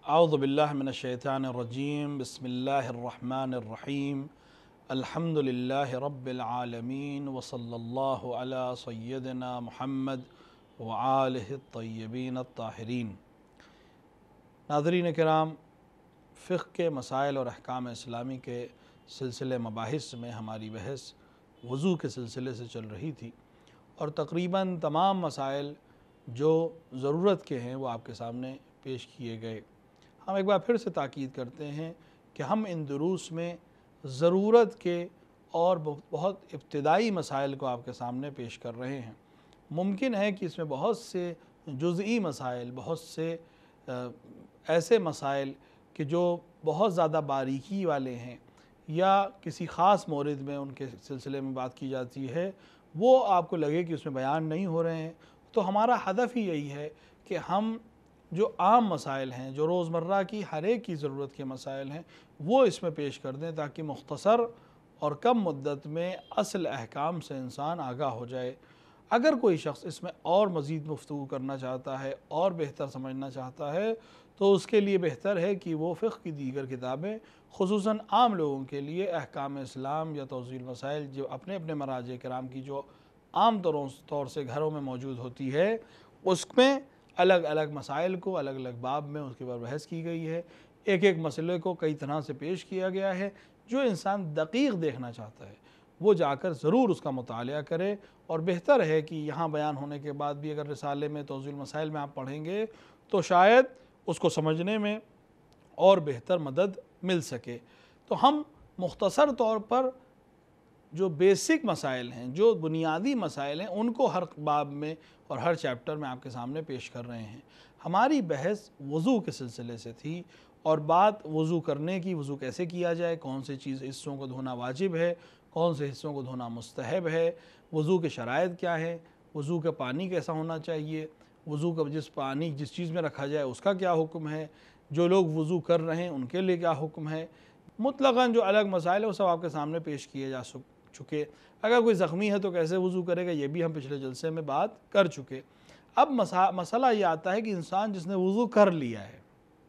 اعوذ باللہ من الشیطان الرجیم بسم اللہ الرحمن الرحیم الحمد للہ رب العالمین وصلی اللہ علی سیدنا محمد وآلہ الطیبین الطاہرین۔ ناظرین کرام، فقہ کے مسائل اور احکام اسلامی کے سلسلے مباحث میں ہماری بحث وضو کے سلسلے سے چل رہی تھی، اور تقریباً تمام مسائل جو ضرورت کے ہیں وہ آپ کے سامنے پیش کیے گئے۔ ہم ایک بار پھر سے تاکید کرتے ہیں کہ ہم ان دروس میں ضرورت کے اور بہت ابتدائی مسائل کو آپ کے سامنے پیش کر رہے ہیں۔ ممکن ہے کہ اس میں بہت سے جزئی مسائل، بہت سے ایسے مسائل کہ جو بہت زیادہ باریکی والے ہیں یا کسی خاص مورد میں ان کے سلسلے میں بات کی جاتی ہے، وہ آپ کو لگے کہ اس میں بیان نہیں ہو رہے ہیں، تو ہمارا ہدف ہی یہی ہے کہ ہم جو عام مسائل ہیں، جو روزمرہ کی ہر ایک کی ضرورت کے مسائل ہیں، وہ اس میں پیش کر دیں تاکہ مختصر اور کم مدت میں اصل احکام سے انسان آگاہ ہو جائے۔ اگر کوئی شخص اس میں اور مزید گفتگو کرنا چاہتا ہے اور بہتر سمجھنا چاہتا ہے تو اس کے لیے بہتر ہے کہ وہ فقہ کی دیگر کتابیں، خصوصاً عام لوگوں کے لیے احکام اسلام یا توضیح المسائل، جو اپنے اپنے مراجع کرام کی جو عام طور سے گھروں میں موجود ہوتی ہے، اس میں الگ الگ مسائل کو الگ الگ باب میں اس کے بعد بحث کی گئی ہے۔ ایک ایک مسئلے کو کئی طرح سے پیش کیا گیا ہے۔ جو انسان دقیق دیکھنا چاہتا ہے وہ جا کر ضرور اس کا مطالعہ کرے، اور بہتر ہے کہ یہاں بیان ہونے کے بعد بھی اگر رسالے میں توضیح المسائل میں آپ پڑھیں گے تو شاید اس کو سمجھنے میں اور بہتر مدد مل سکے۔ تو ہم مختصر طور پر جو بیسک مسائل ہیں، جو بنیادی مسائل ہیں، ان کو ہر باب میں اور ہر چیپٹر میں آپ کے سامنے پیش کر رہے ہیں۔ ہماری بحث وضو کے سلسلے سے تھی، اور بات وضو کرنے کی، وضو کیسے کیا جائے، کون سے حصوں کو دھونا واجب ہے، کون سے حصوں کو دھونا مستحب ہے، وضو کے شرائط کیا ہے، وضو کا پانی کیسا ہونا چاہیے، وضو کا جس چیز میں رکھا جائے اس کا کیا حکم ہے، جو لوگ وضو کر رہے ہیں ان کے لیے کیا حکم ہے۔ مطلقاً جو الگ مسائل ہیں وہ سب آپ کے سامنے پیش کیے جا چکے۔ اگر کوئی زخمی ہے تو کیسے وضو کرے گا، یہ بھی ہم پچھلے جلسے میں بات کر چکے۔ اب مسئلہ یہ آتا ہے کہ انسان جس نے وضو کر لیا ہے،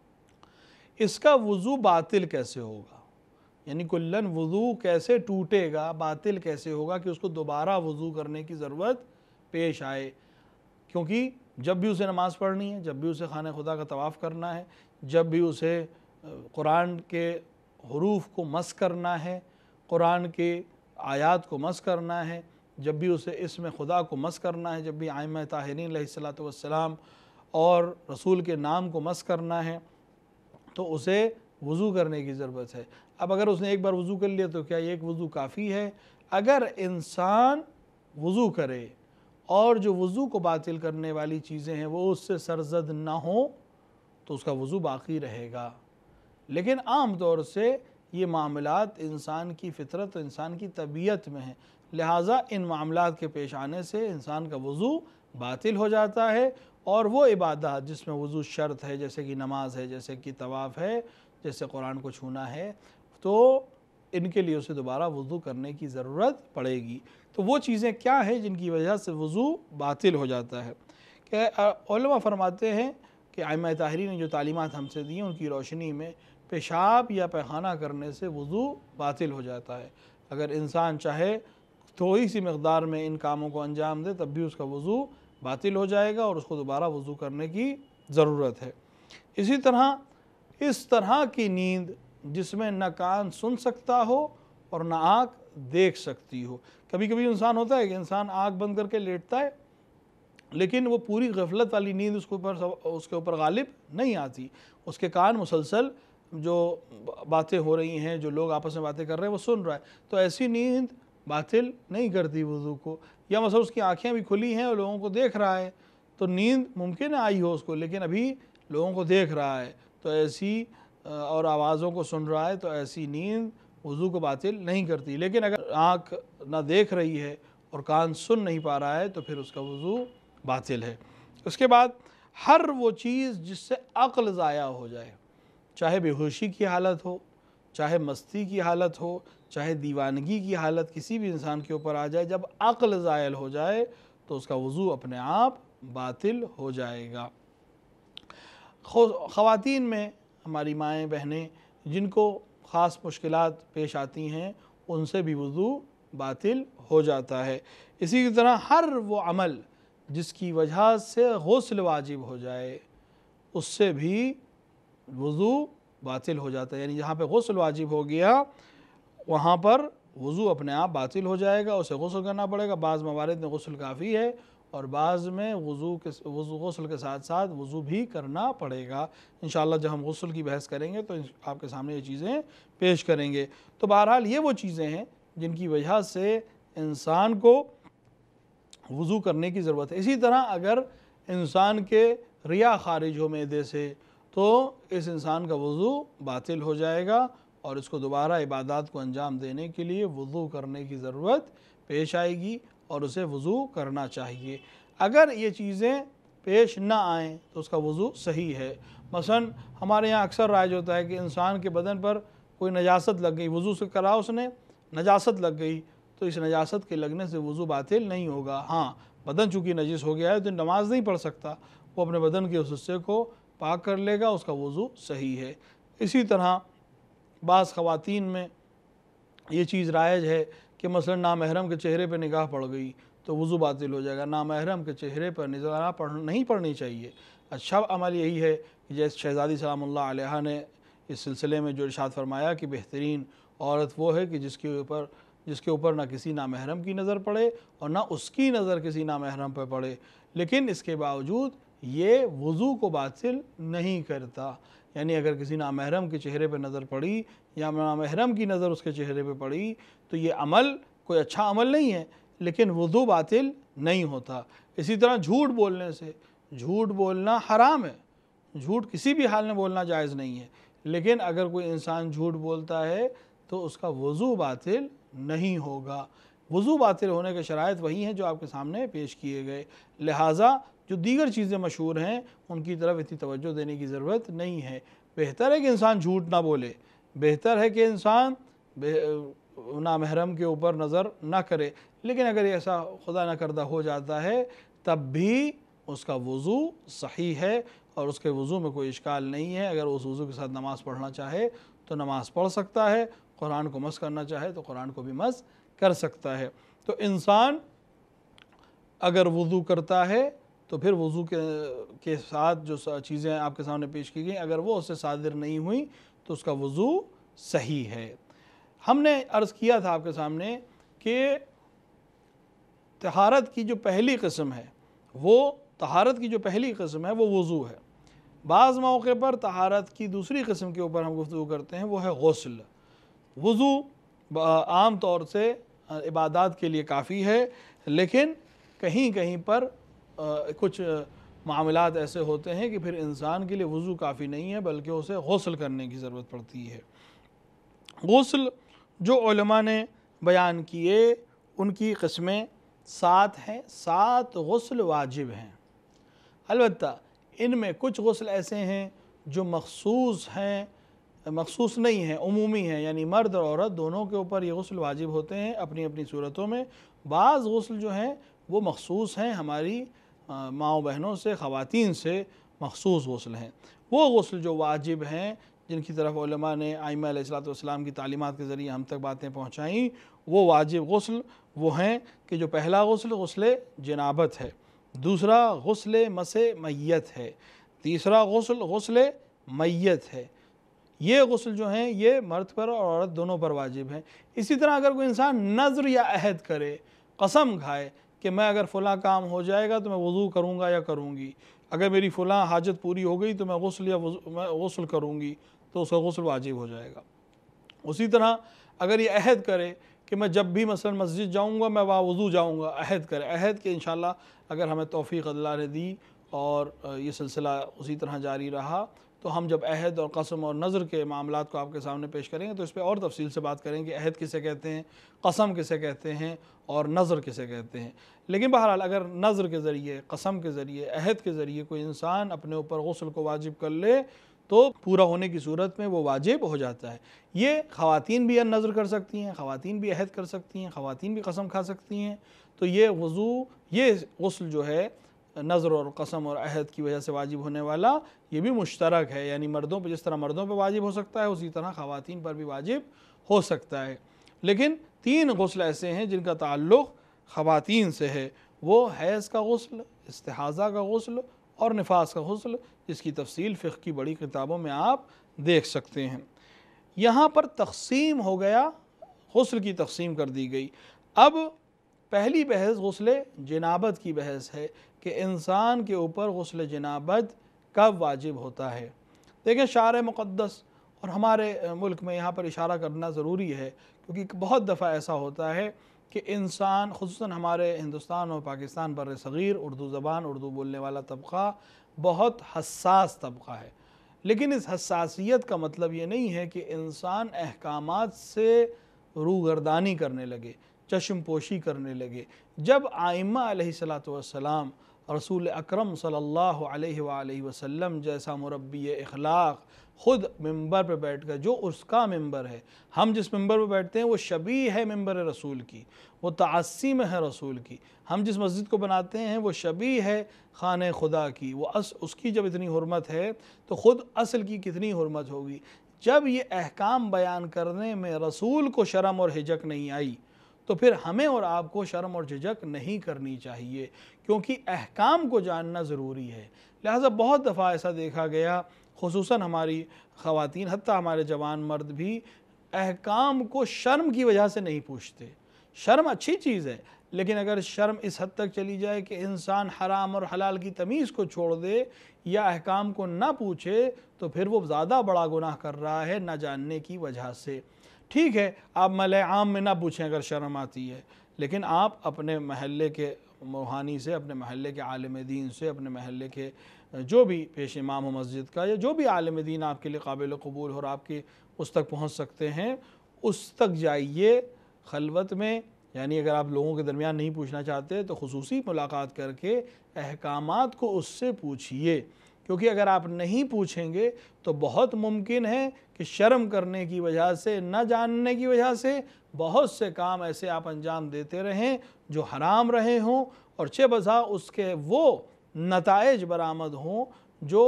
اس کا وضو باطل کیسے ہوگا، یعنی کلن وضو کیسے ٹوٹے گا، باطل کیسے ہوگا کہ اس کو دوبارہ وضو کرنے کی ضرورت پیش آئے۔ کیونکہ جب بھی اسے نماز پڑھنی ہے، جب بھی اسے خانہ خدا کا طواف کرنا ہے، جب بھی اسے قرآن کے حروف کو مس کرنا ہے، قرآن کے آیات کو مس کرنا ہے، جب بھی اسے اسم خدا کو مس کرنا ہے، جب بھی ائمہ طاہرین علیہ السلام اور رسول کے نام کو مس کرنا ہے، تو اسے وضو کرنے کی ضرورت ہے۔ اب اگر اس نے ایک بار وضو کر لیا تو کیا ایک وضو کافی ہے؟ اگر انسان وضو کرے اور جو وضو کو باطل کرنے والی چیزیں ہیں وہ اس سے سرزد نہ ہوں تو اس کا وضو باقی رہے گا۔ لیکن عام طور سے یہ معاملات انسان کی فطرت و انسان کی طبیعت میں ہیں، لہٰذا ان معاملات کے پیش آنے سے انسان کا وضو باطل ہو جاتا ہے، اور وہ عبادات جس میں وضو شرط ہے، جیسے کہ نماز ہے، جیسے کہ طواف ہے، جیسے قرآن کو چھونا ہے، تو ان کے لیے اسے دوبارہ وضو کرنے کی ضرورت پڑے گی۔ تو وہ چیزیں کیا ہیں جن کی وجہ سے وضو باطل ہو جاتا ہے؟ کہ علماء فرماتے ہیں کہ ائمہ طاہرین نے جو تعلیمات ہم سے دی ہیں ان کی روشنی میں پیشاب یا پیخانہ کرنے سے وضو باطل ہو جاتا ہے۔ اگر انسان چاہے تھوڑی سی مقدار میں ان کاموں کو انجام دے تب بھی اس کا وضو باطل ہو جائے گا اور اس کو دوبارہ وضو کرنے کی ضرورت ہے۔ اسی طرح اس طرح کی نیند جس میں نہ کان سن سکتا ہو اور نہ آنکھ دیکھ سکتی ہو۔ کبھی کبھی انسان ہوتا ہے کہ انسان آنکھ بند کر کے لیٹتا ہے لیکن وہ پوری غفلت والی نیند اس کے اوپر غالب نہیں آتی، اس کے کان مسلسل جو باتیں ہو رہی ہیں، جو لوگ آپس میں باتیں کر رہے ہیں وہ سن رہا ہے، تو ایسی نیند باطل نہیں کرتی وضو کو۔ یا مثلا اس کی آنکھیں بھی کھلی ہیں اور لوگوں کو دیکھ رہا ہے، تو نیند ممکن ہے آئی ہو اس کو لیکن ابھی لوگوں کو دیکھ رہا ہے، تو ایسی اور آوازوں کو سن رہا ہے، تو ایسی نیند وضو کو باطل نہیں کرتی۔ لیکن اگر آنکھ نہ دیکھ رہی ہے اور کان سن نہیں پا رہا ہے تو پھر اس کا وضو باطل ہے۔ اس کے بعد ہر وہ چیز جس سے عقل ضائع ہو جائے، چاہے بے ہوشی کی حالت ہو، چاہے مستی کی حالت ہو، چاہے دیوانگی کی حالت کسی بھی انسان کے اوپر آ جائے، جب عقل زائل ہو جائے تو اس کا وضو اپنے آپ باطل ہو جائے گا۔ خواتین میں ہماری مائیں بہنیں جن کو خاص مشکلات پیش آتی ہیں ان سے بھی وضو باطل ہو جاتا ہے۔ اسی طرح ہر وہ عمل جس کی وجہ سے غسل واجب ہو جائے اس سے بھی وضو باطل ہو جاتا ہے، یعنی جہاں پہ غسل واجب ہو گیا وہاں پر وضو اپنے آپ باطل ہو جائے گا، اسے غسل کرنا پڑے گا۔ بعض موارد میں غسل کافی ہے اور بعض میں غسل کے ساتھ ساتھ وضو بھی کرنا پڑے گا۔ انشاءاللہ جب ہم غسل کی بحث کریں گے تو آپ کے سامنے یہ چیزیں پیش کریں گے۔ تو بہرحال یہ وہ چیزیں ہیں جن کی وجہ سے انسان کو وضو کرنے کی ضرورت ہے۔ اسی طرح اگر انسان کے ریا خارج ہو معدے سے تو اس انسان کا وضو باطل ہو جائے گا اور اس کو دوبارہ عبادات کو انجام دینے کے لیے وضو کرنے کی ضرورت پیش آئے گی اور اسے وضو کرنا چاہیے۔ اگر یہ چیزیں پیش نہ آئیں تو اس کا وضو صحیح ہے۔ مثلا ہمارے یہاں اکثر رائج ہوتا ہے کہ انسان کے بدن پر کوئی نجاست لگ گئی، وضو سے کرا اس نے، نجاست لگ گئی، تو اس نجاست کے لگنے سے وضو باطل نہیں ہوگا۔ ہاں بدن چونکہ نجس ہو گیا ہے تو نماز نہیں پڑھ سکتا، وہ اپنے بدن کے اس حصے کو پاک کر لے گا، اس کا وضو صحیح ہے۔ اسی طرح بعض خواتین میں یہ چیز رائج ہے کہ مثلا نامحرم کے چہرے پہ نگاہ پڑ گئی تو وضو باطل ہو جائے گا۔ نامحرم کے چہرے پر نگاہ نہیں پڑنی چاہیے۔ اچھا عمل یہی ہے کہ جیسے شہزادی سلام اللہ علیہا نے اس سلسلے میں جو ارشاد فرمایا کہ بہترین عورت وہ ہے کہ جس کے اوپر نہ کسی نامحرم کی نظر پڑے اور نہ اس کی نظر کسی نامحرم پہ پڑے، لیکن اس کے باوجود یہ وضو کو باطل نہیں کرتا۔ یعنی اگر کسی نامحرم کے چہرے پہ نظر پڑی یا نامحرم کی نظر اس کے چہرے پہ پڑی تو یہ عمل کوئی اچھا عمل نہیں ہے لیکن وضو باطل نہیں ہوتا۔ اسی طرح جھوٹ بولنے سے، جھوٹ بولنا حرام ہے، جھوٹ کسی بھی حال میں بولنا جائز نہیں ہے، لیکن اگر کوئی انسان جھوٹ بولتا ہے تو اس کا وضو باطل نہیں ہوگا۔ وضو باطل ہونے کے شرائط وہی ہیں جو آپ کے سامنے پیش کیے گئے، لہٰذا جو دیگر چیزیں مشہور ہیں ان کی طرف اتنی توجہ دینے کی ضرورت نہیں ہے۔ بہتر ہے کہ انسان جھوٹ نہ بولے، بہتر ہے کہ انسان نامحرم کے اوپر نظر نہ کرے، لیکن اگر ایسا خدا نہ کردہ ہو جاتا ہے تب بھی اس کا وضو صحیح ہے اور اس کے وضو میں کوئی اشکال نہیں ہے۔ اگر اس وضو کے ساتھ نماز پڑھنا چاہے تو نماز پڑھ سکتا ہے، قرآن کو مس کرنا چاہے تو قرآن کو بھی مس کر سکتا ہے۔ تو انسان اگر وضو کرتا ہے تو پھر وضو کے ساتھ جو چیزیں آپ کے سامنے پیش کی گئیں اگر وہ اس سے صادر نہیں ہوئیں تو اس کا وضو صحیح ہے۔ ہم نے عرض کیا تھا آپ کے سامنے کہ طہارت کی جو پہلی قسم ہے وہ وضو ہے۔ بعض موقع پر طہارت کی دوسری قسم کے اوپر ہم گفتگو کرتے ہیں، وہ ہے غسل۔ وضو عام طور سے عبادات کے لیے کافی ہے، لیکن کہیں کہیں پر کچھ معاملات ایسے ہوتے ہیں کہ پھر انسان کے لیے وضو کافی نہیں ہے بلکہ اسے غسل کرنے کی ضرورت پڑتی ہے۔ غسل جو علماء نے بیان کیے ان کی قسمیں 7 ہیں، 7 غسل واجب ہیں۔ البتہ ان میں کچھ غسل ایسے ہیں جو مخصوص نہیں ہیں، عمومی ہیں، یعنی مرد اور عورت دونوں کے اوپر یہ غسل واجب ہوتے ہیں اپنی اپنی صورتوں میں۔ بعض غسل جو ہیں وہ مخصوص ہیں، ہماری ماؤں بہنوں سے، خواتین سے مخصوص غسل ہیں۔ وہ غسل جو واجب ہیں جن کی طرف علماء نے ائمہ علیہ السلام کی تعلیمات کے ذریعے ہم تک باتیں پہنچائیں، وہ واجب غسل وہ ہیں کہ جو پہلا غسل غسل جنابت ہے، دوسرا غسل مس میت ہے، تیسرا غسل غسل میت ہے۔ یہ غسل جو ہیں یہ مرد پر اور عورت دونوں پر واجب ہیں۔ اسی طرح اگر کوئی انسان نذر یا عہد کرے، قسم کھائے کہ میں اگر فلاں کام ہو جائے گا تو میں وضو کروں گا یا کروں گی، اگر میری فلاں حاجت پوری ہو گئی تو میں غسل کروں گی، تو اس کا غسل واجب ہو جائے گا۔ اسی طرح اگر یہ عہد کرے کہ میں جب بھی مثلا مسجد جاؤں گا میں وضو جاؤں گا، عہد کرے، عہد کہ انشاءاللہ اگر ہمیں توفیق اللہ نے دی اور یہ سلسلہ اسی طرح جاری رہا تو ہم جب عہد اور قسم اور نذر کے معاملات کو آپ کے سامنے پیش کریں گے تو اس پہ اور تفصیل سے بات کریں کہ عہد کسے کہتے ہیں، قسم کسے کہتے ہیں اور نذر کسے کہتے ہیں۔ لیکن بہرحال اگر نذر کے ذریعے، قسم کے ذریعے، عہد کے ذریعے کوئی انسان اپنے اوپر غسل کو واجب کر لے تو پورا ہونے کی صورت میں وہ واجب ہو جاتا ہے۔ یہ خواتین بھی نذر کر سکتی ہیں، خواتین بھی عہد کر سکتی ہیں، خواتین بھی قسم کھا سکتی ہیں۔ تو یہ غسل جو ہے نظر اور قسم اور عہد کی وجہ سے واجب ہونے والا یہ بھی مشترک ہے، یعنی مردوں پہ جس طرح مردوں پہ واجب ہو سکتا ہے اسی طرح خواتین پر بھی واجب ہو سکتا ہے۔ لیکن 3 غسل ایسے ہیں جن کا تعلق خواتین سے ہے، وہ حیض کا غسل، استحاضہ کا غسل اور نفاس کا غسل، جس کی تفصیل فقہ کی بڑی کتابوں میں آپ دیکھ سکتے ہیں۔ یہاں پر تقسیم ہو گیا، غسل کی تقسیم کر دی گئی۔ اب پہلی بحث غسل جنابت کی بحث ہے کہ انسان کے اوپر غسل جنابت کب واجب ہوتا ہے۔ دیکھیں شارع مقدس اور ہمارے ملک میں یہاں پر اشارہ کرنا ضروری ہے، کیونکہ بہت دفعہ ایسا ہوتا ہے کہ انسان، خصوصاً ہمارے ہندوستان اور پاکستان بر صغیر اردو زبان، اردو بولنے والا طبقہ بہت حساس طبقہ ہے، لیکن اس حساسیت کا مطلب یہ نہیں ہے کہ انسان احکامات سے روگردانی کرنے لگے، چشم پوشی کرنے لگے۔ جب ائمہ علیہ السلام، رسول اکرم صلی اللہ علیہ وآلہ وسلم جیسا مربی اخلاق خود ممبر پہ بیٹھ کر، جو اس کا ممبر ہے، ہم جس ممبر پہ بیٹھتے ہیں وہ شبیہ ہے ممبر رسول کی، وہ تعصی میں ہے رسول کی، ہم جس مسجد کو بناتے ہیں وہ شبیہ ہے خانہ خدا کی، وہ اس کی جب اتنی حرمت ہے تو خود اصل کی کتنی حرمت ہوگی۔ جب یہ احکام بیان کرنے میں رسول کو شرم اور حجک نہیں آئی تو پھر ہمیں اور آپ کو شرم اور جھجک نہیں کرنی چاہیے، کیونکہ احکام کو جاننا ضروری ہے۔ لہٰذا بہت دفعہ ایسا دیکھا گیا، خصوصاً ہماری خواتین، حتیٰ ہمارے جوان مرد بھی احکام کو شرم کی وجہ سے نہیں پوچھتے۔ شرم اچھی چیز ہے، لیکن اگر شرم اس حد تک چلی جائے کہ انسان حرام اور حلال کی تمیز کو چھوڑ دے یا احکام کو نہ پوچھے تو پھر وہ زیادہ بڑا گناہ کر رہا ہے نہ جاننے کی وجہ سے۔ ٹھیک ہے، آپ ملأ عام میں نہ پوچھیں اگر شرم آتی ہے، لیکن آپ اپنے محلے کے روحانی سے، اپنے محلے کے عالم دین سے، اپنے محلے کے جو بھی پیش امام و مسجد کا یا جو بھی عالم دین آپ کے لیے قابل قبول ہو اور آپ کی اس تک پہنچ سکتے ہیں، اس تک جائیے خلوت میں۔ یعنی اگر آپ لوگوں کے درمیان نہیں پوچھنا چاہتے تو خصوصی ملاقات کر کے احکامات کو اس سے پوچھئے، کیونکہ اگر آپ نہیں پوچھیں گے تو بہت ممکن ہے کہ شرم کرنے کی وجہ سے، نہ جاننے کی وجہ سے بہت سے کام ایسے آپ انجام دیتے رہیں جو حرام رہے ہوں، اور چہ بسا اس کے وہ نتائج برآمد ہوں جو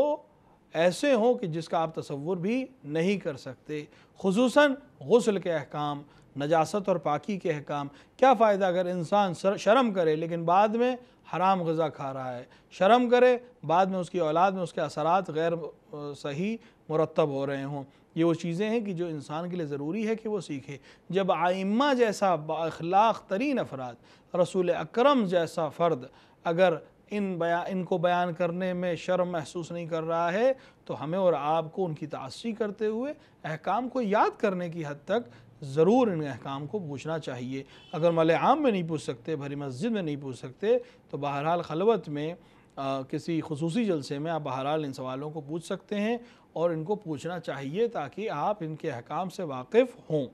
ایسے ہوں کہ جس کا آپ تصور بھی نہیں کر سکتے۔ خصوصاً غسل کے احکام، نجاست اور پاکی کے احکام۔ کیا فائدہ اگر انسان شرم کرے لیکن بعد میں حرام غذا کھا رہا ہے، شرم کرے بعد میں اس کی اولاد میں اس کے اثرات غیر صحیح مرتب ہو رہے ہوں۔ یہ وہ چیزیں ہیں کہ جو انسان کے لیے ضروری ہے کہ وہ سیکھے۔ جب ائمہ جیسا با اخلاق ترین افراد، رسول اکرم جیسا فرد اگر ان کو بیان کرنے میں شرم محسوس نہیں کر رہا ہے تو ہمیں اور آپ کو ان کی تعصی کرتے ہوئے احکام کو یاد کرنے کی حد تک ضرور ان احکام کو پوچھنا چاہیے۔ اگر ملأ عام میں نہیں پوچھ سکتے، بھری مسجد میں نہیں پوچھ سکتے، تو بہرحال خلوت میں کسی خصوصی جلسے میں آپ بہرحال ان سوالوں کو پوچھ سکتے ہیں اور ان کو پوچھنا چاہیے تاکہ آپ ان کے احکام سے واقف ہوں۔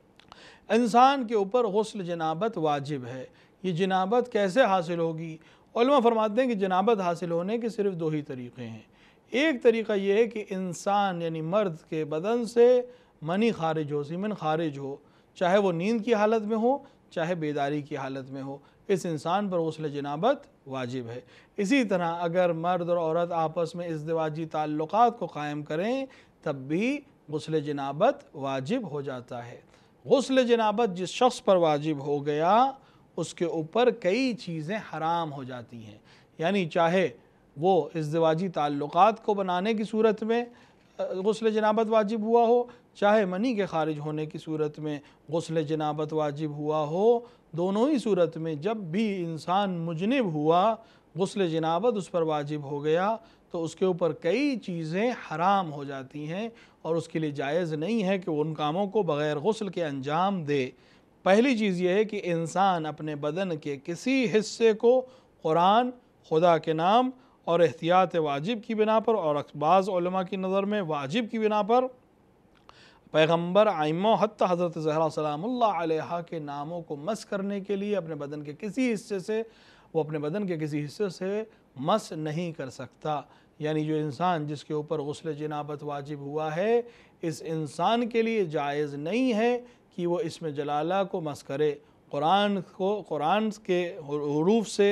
انسان کے اوپر غسل جنابت واجب ہے۔ یہ جنابت کیسے حاصل ہوگی؟ علماء فرماتے ہیں کہ جنابت حاصل ہونے کے صرف 2 ہی طریقے ہیں۔ ایک طریقہ یہ ہے کہ انسان یعنی مرد کے بدن سے منی خارج ہو، سیمن خارج ہو، چاہے وہ نیند کی حالت میں ہو چاہے بیداری کی حالت میں ہو، اس انسان پر غسل جنابت واجب ہے۔ اسی طرح اگر مرد اور عورت آپس میں ازدواجی تعلقات کو قائم کریں تب بھی غسل جنابت واجب ہو جاتا ہے۔ غسل جنابت جس شخص پر واجب ہو گیا اس کے اوپر کئی چیزیں حرام ہو جاتی ہیں، یعنی چاہے وہ ازدواجی تعلقات کو بنانے کی صورت میں غسل جنابت واجب ہوا ہو، چاہے منی کے خارج ہونے کی صورت میں غسل جنابت واجب ہوا ہو، دونوں ہی صورت میں جب بھی انسان مجنب ہوا، غسل جنابت اس پر واجب ہو گیا تو اس کے اوپر کئی چیزیں حرام ہو جاتی ہیں اور اس کے لیے جائز نہیں ہے کہ وہ ان کاموں کو بغیر غسل کے انجام دے۔ پہلی چیز یہ ہے کہ انسان اپنے بدن کے کسی حصے کو قرآن، خدا کے نام اور احتیاط واجب کی بنا پر، اور بعض علماء کی نظر میں واجب کی بنا پر، پیغمبر، ائمہ، حتی حضرت زہرا سلام اللہ علیہا کے ناموں کو مس کرنے کے لیے اپنے بدن کے کسی حصے سے، وہ اپنے بدن کے کسی حصے سے مس نہیں کر سکتا۔ یعنی جو انسان جس کے اوپر غسل جنابت واجب ہوا ہے، اس انسان کے لیے جائز نہیں ہے کہ وہ اسم جلالہ کو مس کرے، قرآن کے حروف سے،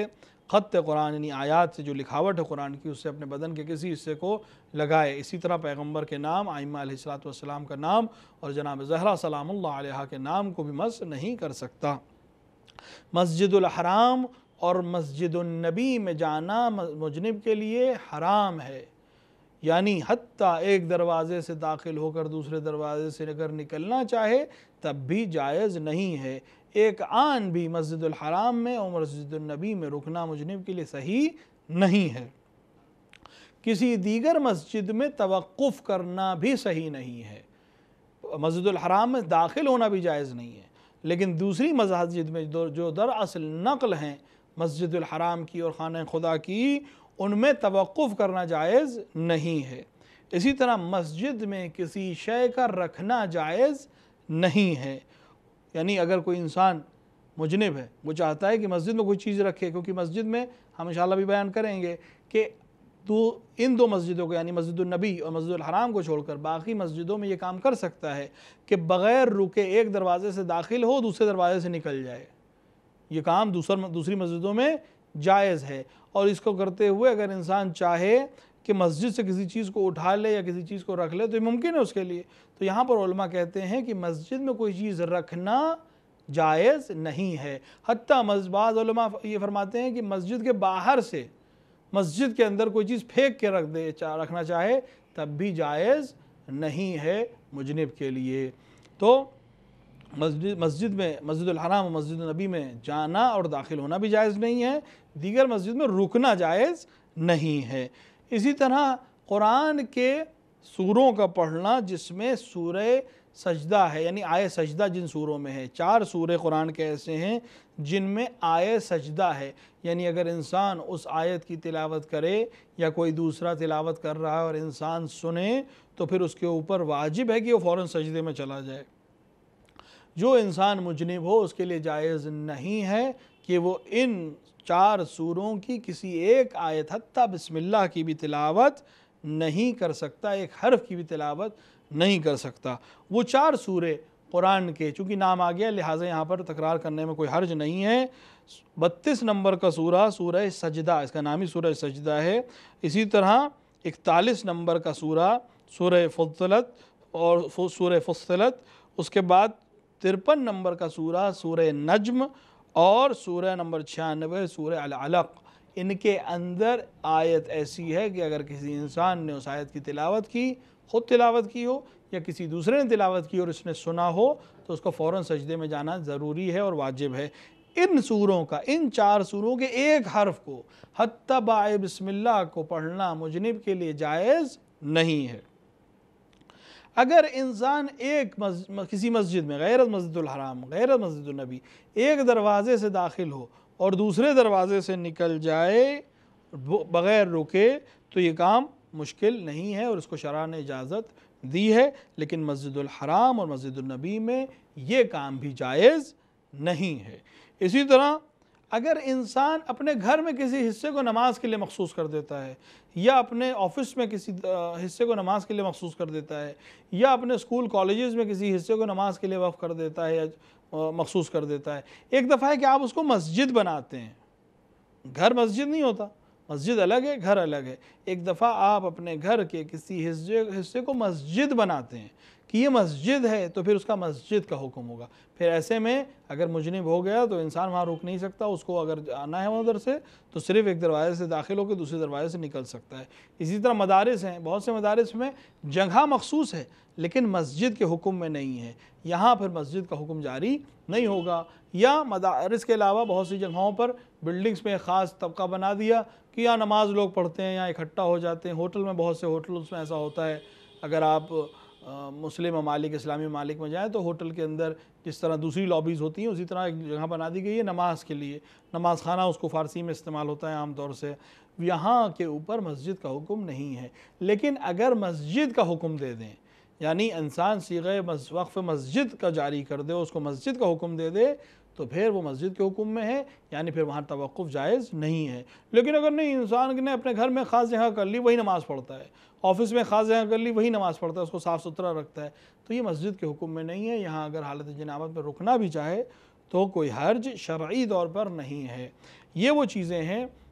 خط قرآن یعنی آیات سے جو لکھاوٹ ہے قرآن کی اس سے اپنے بدن کے کسی حصے کو لگائے۔ اسی طرح پیغمبر کے نام، ائمہ علیہ السلام کا نام اور جناب زہرا سلام اللہ علیہا کے نام کو بھی مس نہیں کر سکتا۔ مسجد الحرام اور مسجد النبی میں جانا مجنب کے لیے حرام ہے، یعنی حتیٰ ایک دروازے سے داخل ہو کر دوسرے دروازے سے اگر نکلنا چاہے تب بھی جائز نہیں ہے۔ ایک آن بھی مسجد الحرام میں اور مسجد النبی میں رکنا مجنب کے لیے صحیح نہیں ہے۔ کسی دیگر مسجد میں توقف کرنا بھی صحیح نہیں ہے۔ مسجد الحرام میں داخل ہونا بھی جائز نہیں ہے، لیکن دوسری مساجد میں جو دراصل نقل ہیں مسجد الحرام کی اور خانہ خدا کی، ان میں توقف کرنا جائز نہیں ہے۔ اسی طرح مسجد میں کسی شے کا رکھنا جائز نہیں ہے، یعنی اگر کوئی انسان مجنب ہے، وہ چاہتا ہے کہ مسجد میں کوئی چیز رکھے، کیونکہ مسجد میں ہم انشاءاللہ بھی بیان کریں گے کہ ان دو مسجدوں کو یعنی مسجد النبی اور مسجد الحرام کو چھوڑ کر باقی مسجدوں میں یہ کام کر سکتا ہے کہ بغیر رکے ایک دروازے سے داخل ہو دوسرے دروازے سے نکل جائے۔ یہ کام دوسری مسجدوں میں جائز ہے، اور اس کو کرتے ہوئے اگر انسان چاہے کہ مسجد سے کسی چیز کو اٹھا لے یا کسی چیز کو رکھ لے تو یہ ممکن ہے اس کے لیے۔ تو یہاں پر علماء کہتے ہیں کہ مسجد میں کوئی چیز رکھنا جائز نہیں ہے، حتیٰ بعض علماء یہ فرماتے ہیں کہ مسجد کے باہر سے مسجد کے اندر کوئی چیز پھینک کے رکھنا چاہے تب بھی جائز نہیں ہے مجنب کے لیے۔ تو مسجد میں مسجد الحرام اور مسجد النبی میں جانا اور داخل ہونا بھی جائز نہیں ہے، دیگر مسجد میں رکنا جائز نہیں ہے۔ اسی طرح قرآن کے سوروں کا پڑھنا جس میں سورہ سجدہ ہے، یعنی آیہ سجدہ جن سوروں میں ہے، 4 سورے قرآن کے ایسے ہیں جن میں آیہ سجدہ ہے، یعنی اگر انسان اس آیت کی تلاوت کرے یا کوئی دوسرا تلاوت کر رہا ہے اور انسان سنے تو پھر اس کے اوپر واجب ہے کہ وہ فوراً سجدے میں چلا جائے۔ جو انسان مجنب ہو اس کے لیے جائز نہیں ہے کہ وہ ان 4 سوروں کی کسی ایک آیت حتیٰ بسم اللہ کی بھی تلاوت نہیں کر سکتا، ایک حرف کی بھی تلاوت نہیں کر سکتا۔ وہ 4 سورے قرآن کے چونکہ نام آ گیا لہٰذا یہاں پر تکرار کرنے میں کوئی حرج نہیں ہے۔ 32 نمبر کا سورہ سورہ سجدہ، اس کا نام ہی سورہ سجدہ ہے۔ اسی طرح 41 نمبر کا سورہ سورہ فصلت اور سورہ فصلت، اس کے بعد 53 نمبر کا سورہ سورہ نجم اور سورہ نمبر 96 سورہ العلق۔ ان کے اندر آیت ایسی ہے کہ اگر کسی انسان نے اس آیت کی تلاوت کی، خود تلاوت کی ہو یا کسی دوسرے نے تلاوت کی اور اس نے سنا ہو تو اس کو فوراً سجدے میں جانا ضروری ہے اور واجب ہے۔ ان سوروں کا، ان 4 سوروں کے ایک حرف کو حتیٰ بائے بسم اللہ کو پڑھنا مجنب کے لیے جائز نہیں ہے۔ اگر انسان کسی مسجد میں غیر مسجد الحرام غیر مسجد النبی ایک دروازے سے داخل ہو اور دوسرے دروازے سے نکل جائے بغیر رکے تو یہ کام مشکل نہیں ہے اور اس کو شرع نے اجازت دی ہے، لیکن مسجد الحرام اور مسجد النبی میں یہ کام بھی جائز نہیں ہے۔ اسی طرح اگر انسان اپنے گھر میں کسی حصے کو نماز کے لیے مخصوص کر دیتا ہے یا اپنے آفس میں کسی حصے کو نماز کے لیے مخصوص کر دیتا ہے یا اپنے اسکول کالجز میں کسی حصے کو نماز کے لیے وقف کر دیتا ہے یا مخصوص کر دیتا ہے، ایک دفعہ ہے کہ آپ اس کو مسجد بناتے ہیں، گھر مسجد نہیں ہوتا، مسجد الگ ہے گھر الگ ہے، ایک دفعہ آپ اپنے گھر کے کسی حصے کو مسجد بناتے ہیں کہ یہ مسجد ہے تو پھر اس کا مسجد کا حکم ہوگا۔ پھر ایسے میں اگر مجنب ہو گیا تو انسان وہاں رک نہیں سکتا، اس کو اگر آنا ہے ادھر سے تو صرف ایک دروازے سے داخل ہو کے دوسرے دروازے سے نکل سکتا ہے۔ اسی طرح مدارس ہیں، بہت سے مدارس میں جگہ مخصوص ہے لیکن مسجد کے حکم میں نہیں ہے، یہاں پھر مسجد کا حکم جاری نہیں ہوگا۔ یا مدارس کے علاوہ بہت سی جگہوں پر بلڈنگز میں خاص طبقہ بنا دیا کہ یہاں نماز لوگ پڑھتے ہیں، یہاں اکٹھا ہو جاتے ہیں۔ ہوٹل میں بہت سے ہوٹلز میں ایسا ہوتا ہے، اگر آپ مسلم ممالک اسلامی ممالک میں جائیں تو ہوٹل کے اندر جس طرح دوسری لابیز ہوتی ہیں اسی طرح ایک جگہ بنا دی گئی ہے نماز کے لیے، نماز خانہ اس کو فارسی میں استعمال ہوتا ہے عام طور سے۔ یہاں کے اوپر مسجد کا حکم نہیں ہے، لیکن اگر مسجد کا حکم دے دیں، یعنی انسان صیغہ وقف مسجد کا جاری کر دے، اس کو مسجد کا حکم دے دے تو پھر وہ مسجد کے حکم میں ہے، یعنی پھر وہاں توقف جائز نہیں ہے۔ لیکن اگر نہیں، انسان نے اپنے گھر میں خاص جگہ کر لی وہی نماز پڑھتا ہے، آفس میں خاص جگہ کر لی وہی نماز پڑھتا ہے، اس کو صاف ستھرا رکھتا ہے، تو یہ مسجد کے حکم میں نہیں ہے۔ یہاں اگر حالت جنابت میں رکنا بھی چاہے تو کوئی حرج شرعی طور پر نہیں ہے۔ یہ وہ چیزیں ہیں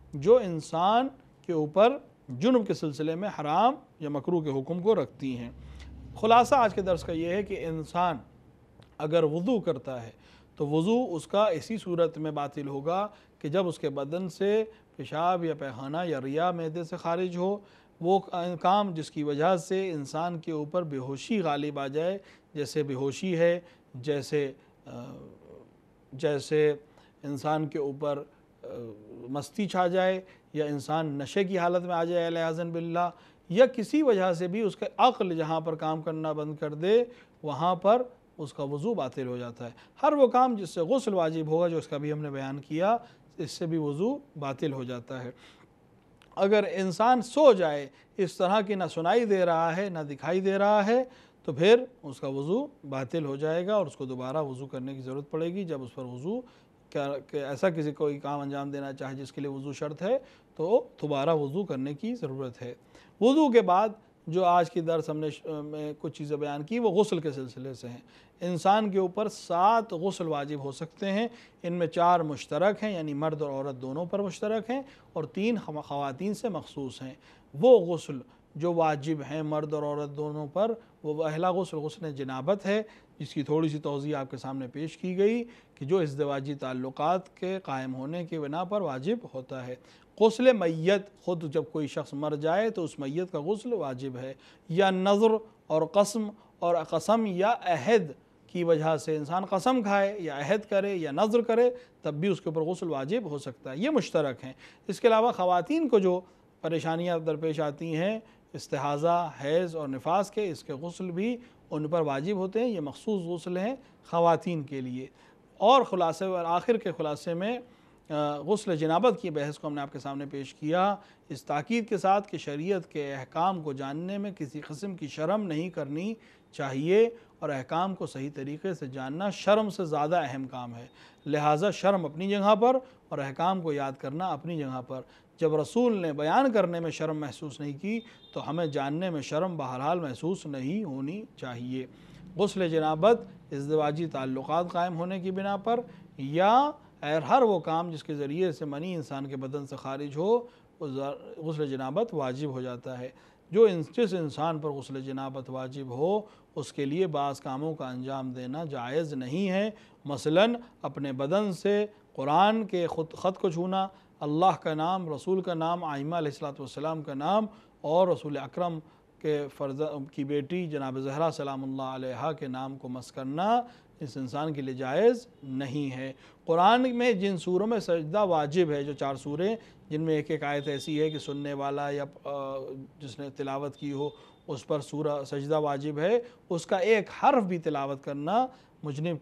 جو انسان کے اوپر جنب کے سلسلے میں حرام یا مکروہ کے حکم کو رکھتی ہیں۔ خلاصہ آج کے درس کا یہ ہے کہ انسان اگر وضو کرتا ہے تو وضو اس کا اسی صورت میں باطل ہوگا کہ جب اس کے بدن سے پیشاب یا پیخانہ یا ریا معدے سے خارج ہو، وہ کام جس کی وجہ سے انسان کے اوپر بے ہوشی غالب آ جائے، جیسے بے ہوشی ہے، جیسے انسان کے اوپر مستی چھا جائے، یا انسان نشے کی حالت میں آ جائے علیاذ باللہ، یا کسی وجہ سے بھی اس کا عقل جہاں پر کام کرنا بند کر دے وہاں پر اس کا وضو باطل ہو جاتا ہے۔ ہر وہ کام جس سے غسل واجب ہوگا، جو اس کا بھی ہم نے بیان کیا، اس سے بھی وضو باطل ہو جاتا ہے۔ اگر انسان سو جائے، اس طرح کی نہ سنائی دے رہا ہے نہ دکھائی دے رہا ہے، تو پھر اس کا وضو باطل ہو جائے گا اور اس کو دوبارہ وضو کرنے کی ضرورت پڑے گی۔ جب اس پر وضو کہ ایسا کسی کوئی کام انجام دینا چاہے جس کے لیے وضو شرط ہے، تو دوبارہ وضو کرنے کی ضرورت ہے۔ وضو کے بعد جو آج کی درس ہم نے کچھ چیزیں بیان کی، وہ غسل کے سلسلے سے ہیں۔ انسان کے اوپر 7 غسل واجب ہو سکتے ہیں، ان میں 4 مشترک ہیں، یعنی مرد اور عورت دونوں پر مشترک ہیں، اور 3 خواتین سے مخصوص ہیں۔ وہ غسل جو واجب ہیں مرد اور عورت دونوں پر، وہ پہلا غسل غسل جنابت ہے، جس کی تھوڑی سی توضیح آپ کے سامنے پیش کی گئی کہ جو ازدواجی تعلقات کے قائم ہونے کی بنا پر واجب ہوتا ہے۔ غسل میت، خود جب کوئی شخص مر جائے تو اس میت کا غسل واجب ہے، یا نظر اور قسم یا عہد کی وجہ سے انسان قسم کھائے یا عہد کرے یا نظر کرے، تب بھی اس کے اوپر غسل واجب ہو سکتا ہے۔ یہ مشترک ہیں۔ اس کے علاوہ خواتین کو جو پریشانیاں درپیش آتی ہیں، استحاضہ، حیض اور نفاس کے، اس کے غسل بھی ان پر واجب ہوتے ہیں۔ یہ مخصوص غسل ہیں خواتین کے لیے۔ اور خلاصے اور آخر کے خلاصے میں غسل جنابت کی بحث کو ہم نے آپ کے سامنے پیش کیا، اس تاکید کے ساتھ کہ شریعت کے احکام کو جاننے میں کسی قسم کی شرم نہیں کرنی چاہیے، اور احکام کو صحیح طریقے سے جاننا شرم سے زیادہ اہم کام ہے۔ لہٰذا شرم اپنی جگہ پر اور احکام کو یاد کرنا اپنی جگہ پر۔ جب رسول نے بیان کرنے میں شرم محسوس نہیں کی، تو ہمیں جاننے میں شرم بہرحال محسوس نہیں ہونی چاہیے۔ غسل جنابت ازدواجی تعلقات قائم ہونے کی بنا پر، یا ہر وہ کام جس کے ذریعے سے منی انسان کے بدن سے خارج ہو، غسل جنابت واجب ہو جاتا ہے۔ جس انسان پر غسل جنابت واجب ہو، اس کے لیے بعض کاموں کا انجام دینا جائز نہیں ہے۔ مثلاً اپنے بدن سے قرآن کے خط کو چھونا، اللہ کا نام، رسول کا نام، ائمہ علیہ السلام کا نام، اور رسول اکرم کے کی بیٹی جناب زہرا سلام اللہ علیہا کے نام کو مس کرنا اس انسان کے لیے جائز نہیں ہے۔ قرآن میں جن سوروں میں سجدہ واجب ہے، جو 4 سوریں جن میں ایک آیت ایسی ہے کہ سننے والا یا جس نے تلاوت کی ہو اس پر سورہ سجدہ واجب ہے، اس کا ایک حرف بھی تلاوت کرنا مجنب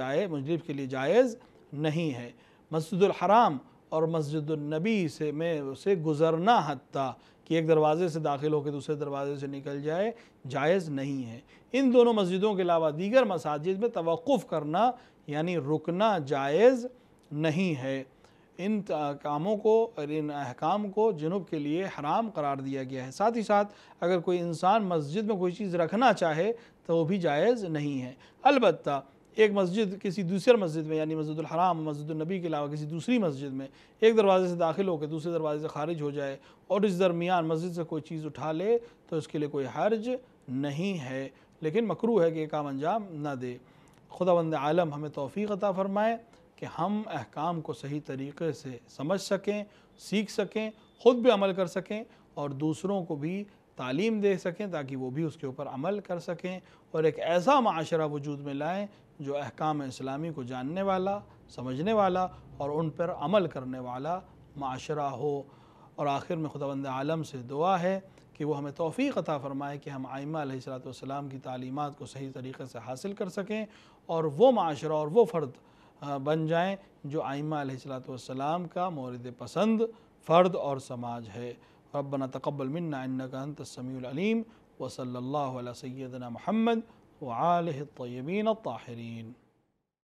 کے لیے جائز نہیں ہے۔ مسجد الحرام اور مسجد النبی سے گزرنا، حتیٰ کہ ایک دروازے سے داخل ہو کے دوسرے دروازے سے نکل جائے، جائز نہیں ہے۔ ان دونوں مسجدوں کے علاوہ دیگر مساجد میں توقف کرنا یعنی رکنا جائز نہیں ہے۔ ان کاموں کو اور ان احکام کو جنوب کے لیے حرام قرار دیا گیا ہے۔ ساتھ ہی ساتھ اگر کوئی انسان مسجد میں کوئی چیز رکھنا چاہے تو وہ بھی جائز نہیں ہے۔ البتہ ایک مسجد کسی دوسرے مسجد میں، یعنی مسجد الحرام، مسجد النبی کے علاوہ کسی دوسری مسجد میں ایک دروازے سے داخل ہو کے دوسرے دروازے سے خارج ہو جائے اور اس درمیان مسجد سے کوئی چیز اٹھا لے تو اس کے لیے کوئی حرج نہیں ہے، لیکن مکروہ ہے کہ یہ کام انجام نہ دے۔ خداوند عالم ہمیں توفیق عطا فرمائے کہ ہم احکام کو صحیح طریقے سے سمجھ سکیں، سیکھ سکیں، خود بھی عمل کر سکیں اور دوسروں کو بھی تعلیم دے سکیں تاکہ وہ بھی اس کے اوپر عمل کر سکیں، اور ایک ایسا معاشرہ وجود میں لائیں جو احکام اسلامی کو جاننے والا، سمجھنے والا اور ان پر عمل کرنے والا معاشرہ ہو۔ اور آخر میں خداوند عالم سے دعا ہے کہ وہ ہمیں توفیق عطا فرمائے کہ ہم ائمہ علیہ السلام کی تعلیمات کو صحیح طریقے سے حاصل کر سکیں اور وہ معاشرہ اور وہ فرد بن جائیں جو ائمہ علیہ السلام کا مورد پسند فرد اور سماج ہے۔ ربنا تقبل منا انک انت السمیع العلیم، وصلی اللہ علی سیدنا محمد وآلہ الطیبین الطاہرین۔